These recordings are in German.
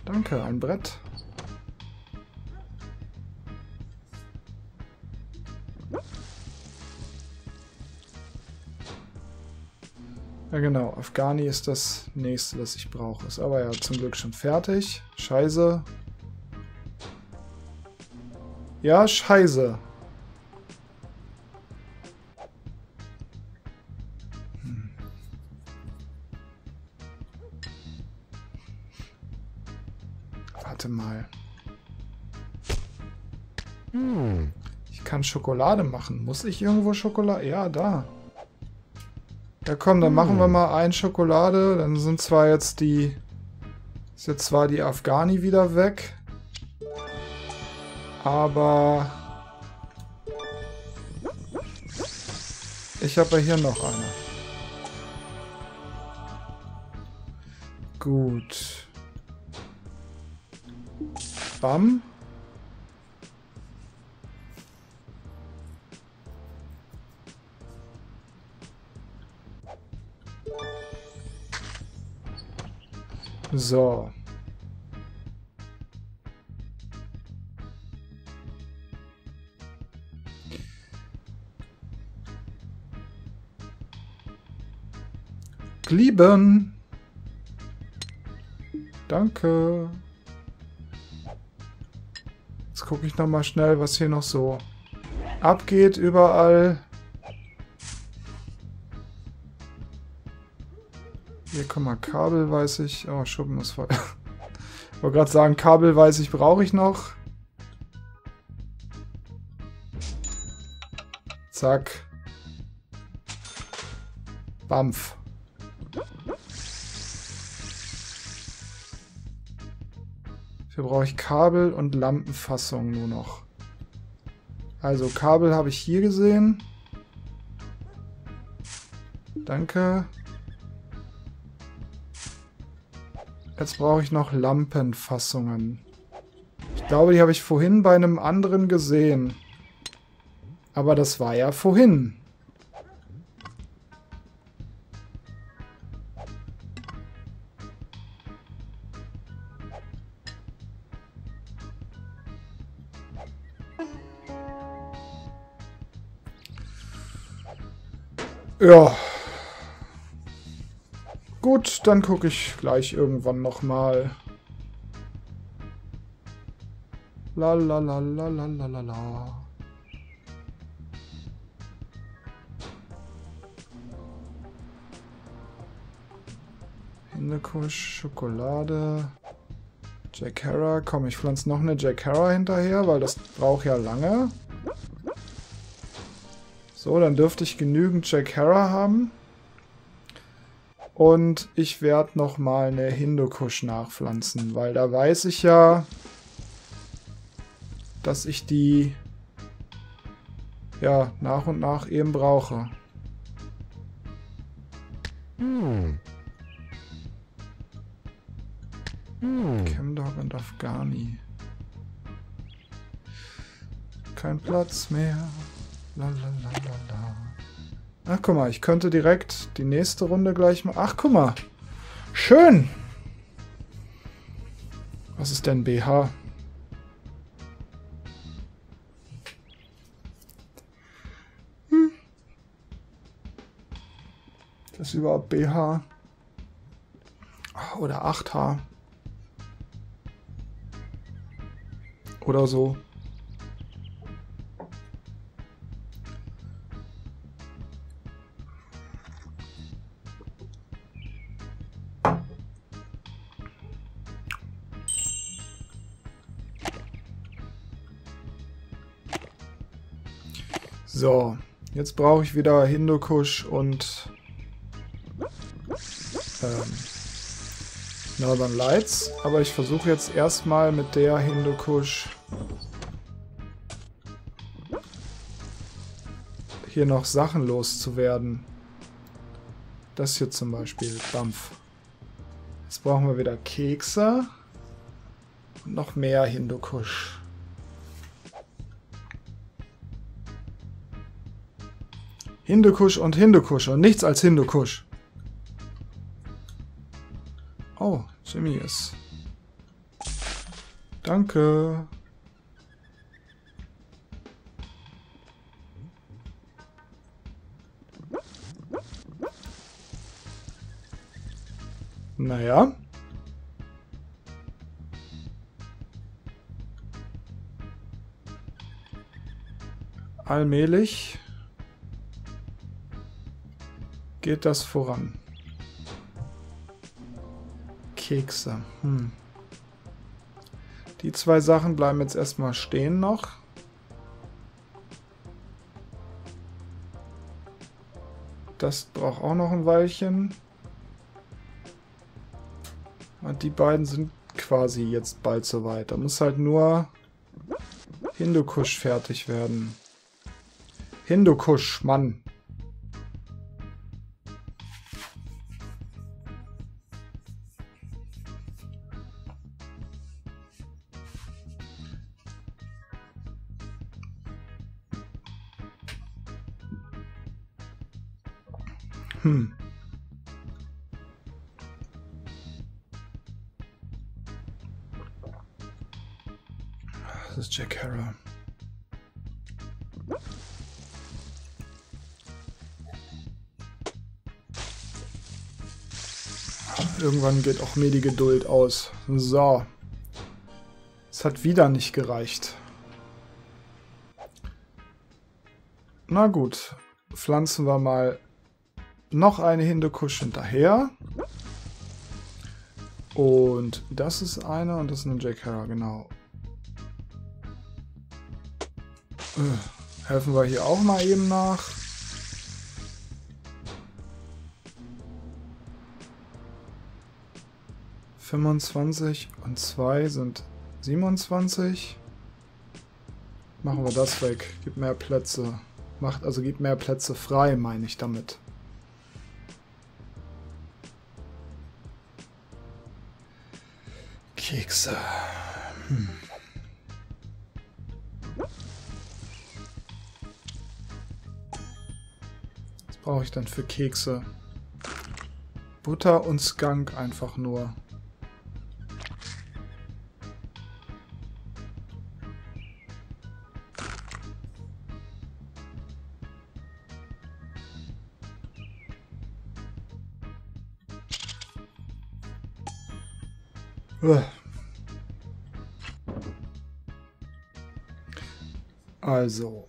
Danke, ein Brett. Ja genau, Afghani ist das nächste, das ich brauche. Ist aber ja zum Glück schon fertig. Scheiße. Ja, scheiße. Warte mal. Ich kann Schokolade machen. Muss ich irgendwo Schokolade? Ja, da. Ja komm, dann machen wir mal ein Schokolade. Dann sind zwar jetzt die... Ist jetzt zwar die Afghani wieder weg. Aber... Ich habe ja hier noch eine. Gut. Bam. So. Glieben. Danke. Jetzt gucke ich noch mal schnell, was hier noch so abgeht überall. Hier, guck mal, Kabel weiß ich. Oh, Schuppen ist voll. Ich wollte gerade sagen, Kabel weiß ich, brauche ich noch. Zack. Bampf. Hier brauche ich Kabel und Lampenfassung nur noch. Also Kabel habe ich hier gesehen. Danke. Jetzt brauche ich noch Lampenfassungen. Ich glaube, die habe ich vorhin bei einem anderen gesehen. Aber das war ja vorhin. Ja. Gut, dann gucke ich gleich irgendwann nochmal. La la la la la la la la. Hindekusch, Schokolade. Jack Herer. Komm, ich pflanze noch eine Jack Herer hinterher, weil das braucht ja lange. So, dann dürfte ich genügend Jack Herer haben. Und ich werde nochmal eine Hindukusch nachpflanzen, weil da weiß ich ja, dass ich die ja nach und nach eben brauche. Chemdog und Afghani. Kein Platz mehr. Lalalala. Ach, guck mal, ich könnte direkt die nächste Runde gleich mal... Ach, guck mal. Schön. Was ist denn BH? Das ist überhaupt BH? Oder 8H? Oder so. So, jetzt brauche ich wieder Hindukusch und Northern Lights. Aber ich versuche jetzt erstmal mit der Hindukusch hier noch Sachen loszuwerden. Das hier zum Beispiel, Dampf. Jetzt brauchen wir wieder Kekse und noch mehr Hindukusch. Hindukusch und Hindukusch und nichts als Hindukusch. Oh, Jimmy ist Danke. Naja. Allmählich geht das voran. Kekse. Die zwei Sachen bleiben jetzt erstmal stehen noch. Das braucht auch noch ein Weilchen. Und die beiden sind quasi jetzt bald soweit. Da muss halt nur Hindukusch fertig werden. Hindukusch, Mann. Das ist Jack Harrow. Irgendwann geht auch mir die Geduld aus. So. Es hat wieder nicht gereicht. Na gut. Pflanzen wir mal noch eine Hindukusch hinterher. Und das ist eine und das ist eine Jack Harrow, genau. Helfen wir hier auch mal eben nach. ...25 und 2 sind 27. Machen wir das weg. Gibt mehr Plätze. Gibt mehr Plätze frei, meine ich damit. Kekse. Was brauche ich denn für Kekse? Butter und Skunk einfach nur. Also.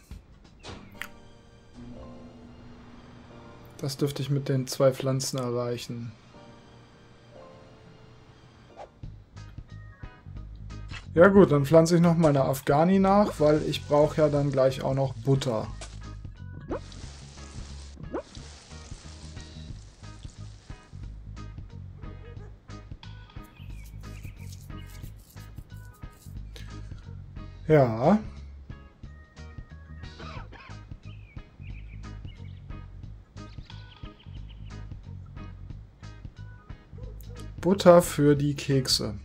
Das dürfte ich mit den 2 Pflanzen erreichen. Ja gut, dann pflanze ich noch meine Afghani nach, weil ich brauche ja dann gleich auch noch Butter. Ja. Butter für die Kekse.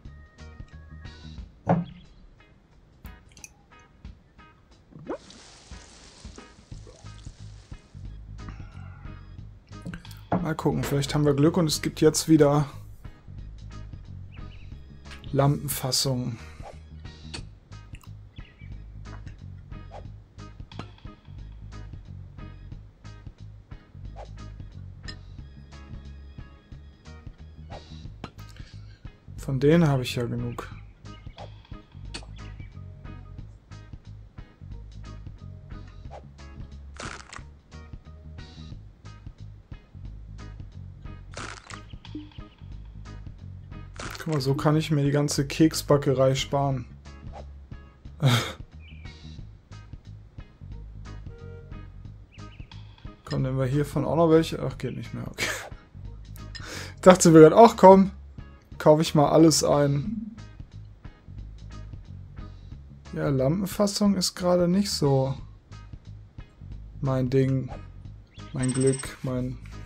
Mal gucken, vielleicht haben wir Glück und es gibt jetzt wieder Lampenfassungen. Von denen habe ich ja genug. Guck mal, so kann ich mir die ganze Keksbackerei sparen. Komm, nehmen wir hiervon auch noch welche? Ach, geht nicht mehr, okay. Ich dachte mir gerade, ach komm, kaufe ich mal alles ein. Ja, Lampenfassung ist gerade nicht so mein Ding, mein Glück,